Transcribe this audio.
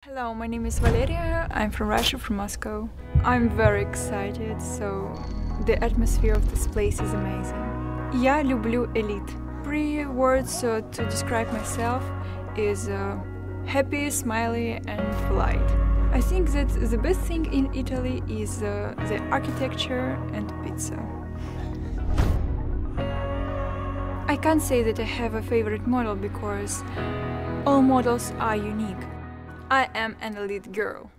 Hello, my name is Valeria, I'm from Russia, from Moscow. I'm very excited, so the atmosphere of this place is amazing. Я люблю elite. 3 words to describe myself is happy, smiley and polite. I think that the best thing in Italy is the architecture and pizza. I can't say that I have a favorite model because all models are unique. I am an elite girl.